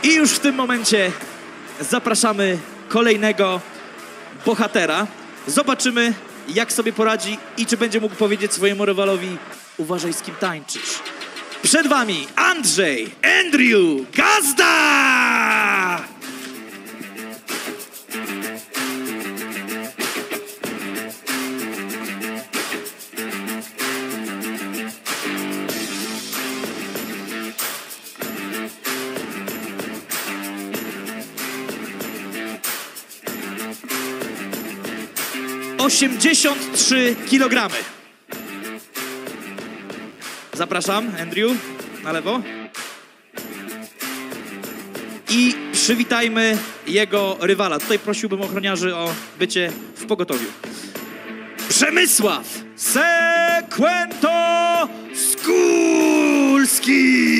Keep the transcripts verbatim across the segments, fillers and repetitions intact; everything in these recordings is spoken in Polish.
I już w tym momencie zapraszamy kolejnego bohatera. Zobaczymy, jak sobie poradzi i czy będzie mógł powiedzieć swojemu rywalowi: uważaj, z kim tańczysz. Przed wami Andrzej Andrew Gazda! osiemdziesiąt trzy kilogramy. Zapraszam, Andrew, na lewo. I przywitajmy jego rywala. Tutaj prosiłbym ochroniarzy o bycie w pogotowiu. Przemysław Sekwento Skulski!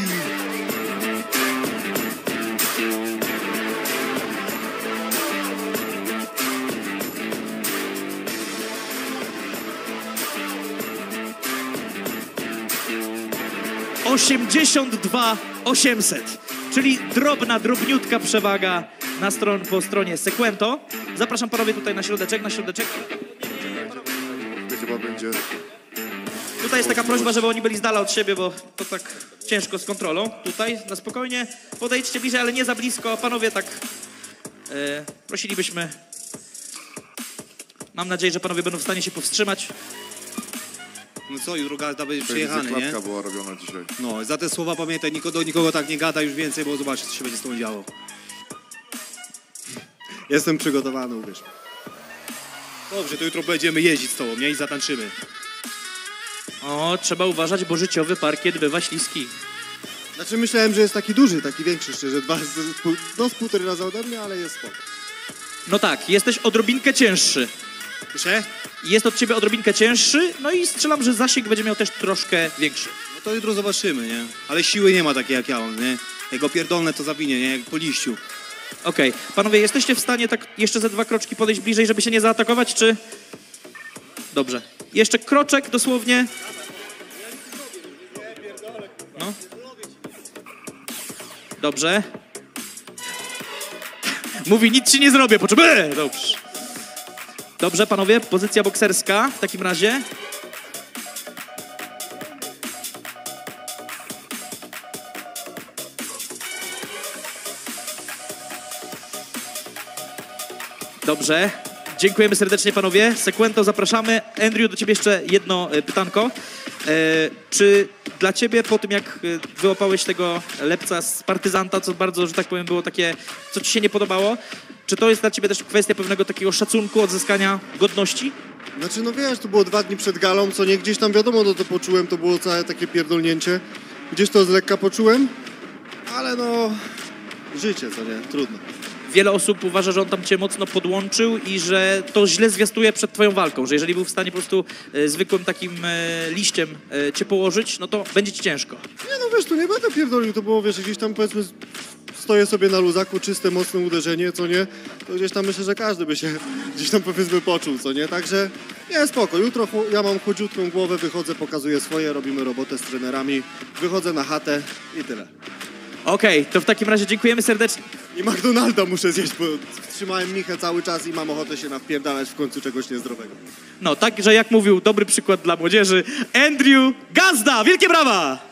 osiemdziesiąt dwa osiemset, czyli drobna, drobniutka przewaga na stron, po stronie Sekwento. Zapraszam panowie tutaj na środeczek, na środeczek. Chyba będzie... Tutaj jest taka prośba, żeby oni byli z dala od siebie, bo to tak ciężko z kontrolą. Tutaj na spokojnie podejdźcie bliżej, ale nie za blisko. Panowie, tak e, prosilibyśmy. Mam nadzieję, że panowie będą w stanie się powstrzymać. No co, jutro Gazda będzie przyjechany, nie? Klatka była robiona dzisiaj. No, za te słowa pamiętaj, nikogo, do nikogo tak nie gada już więcej, bo zobaczysz, co się będzie z tą działo. Jestem przygotowany, uwierz. Dobrze, to jutro będziemy jeździć z tobą, nie? I zatańczymy. O, trzeba uważać, bo życiowy parkiet bywa śliski. Znaczy myślałem, że jest taki duży, taki większy, szczerze, dwa, z, pół, no z półtorej razy ode mnie, ale jest spoko. No tak, jesteś odrobinkę cięższy. Proszę? Jest od ciebie odrobinkę cięższy, no i strzelam, że zasięg będzie miał też troszkę większy. No to jutro zobaczymy, nie? Ale siły nie ma takiej jak ja on, nie? Jak go pierdolne, to zawinie, nie? Jak po liściu. Okej, okay. Panowie, jesteście w stanie tak jeszcze ze dwa kroczki podejść bliżej, żeby się nie zaatakować, czy... Dobrze. Jeszcze kroczek dosłownie. No. Dobrze. Mówi, nic ci nie zrobię, po czym... Eee, dobrze. Dobrze, panowie, pozycja bokserska w takim razie. Dobrze. Dziękujemy serdecznie, panowie. Sekwento, zapraszamy. Andrew, do ciebie jeszcze jedno e, pytanko. E, czy dla ciebie po tym, jak wyłapałeś tego lepca z partyzanta, co bardzo, że tak powiem, było takie, co ci się nie podobało, czy to jest dla ciebie też kwestia pewnego takiego szacunku, odzyskania godności? Znaczy, no wiesz, to było dwa dni przed galą, co nie, gdzieś tam wiadomo, no to poczułem, to było całe takie pierdolnięcie. Gdzieś to z lekka poczułem, ale no, życie, co nie, trudno. Wiele osób uważa, że on tam cię mocno podłączył i że to źle zwiastuje przed twoją walką, że jeżeli był w stanie po prostu e, zwykłym takim e, liściem e, cię położyć, no to będzie ci ciężko. Nie no, wiesz, tu nie będę pierdolił, to było, wiesz, gdzieś tam powiedzmy stoję sobie na luzaku, czyste, mocne uderzenie, co nie, to gdzieś tam myślę, że każdy by się gdzieś tam powiedzmy poczuł, co nie, także nie, spoko, jutro ja mam chłodziutką głowę, wychodzę, pokazuję swoje, robimy robotę z trenerami, wychodzę na chatę i tyle. Okej, okay, to w takim razie dziękujemy serdecznie. I McDonalda muszę zjeść, bo trzymałem Michę cały czas i mam ochotę się nawpierdalać w końcu czegoś niezdrowego. No, także jak mówił, dobry przykład dla młodzieży, Andrew Gazda, wielkie brawa!